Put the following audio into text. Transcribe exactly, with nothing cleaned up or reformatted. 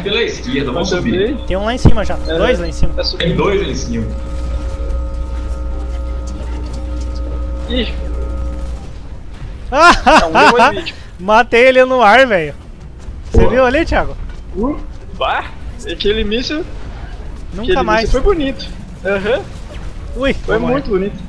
pela esquerda, vamos subir. Tem um lá em cima já, É, dois lá em cima. É Tem dois lá em cima. Ih, é um deu ali, tipo. Matei ele no ar, velho. Você Pô. viu ali, Thiago? Uh, bah, aquele míssil, Nunca aquele mais. míssil foi bonito. Aham, Ui, foi vou morrer. muito bonito.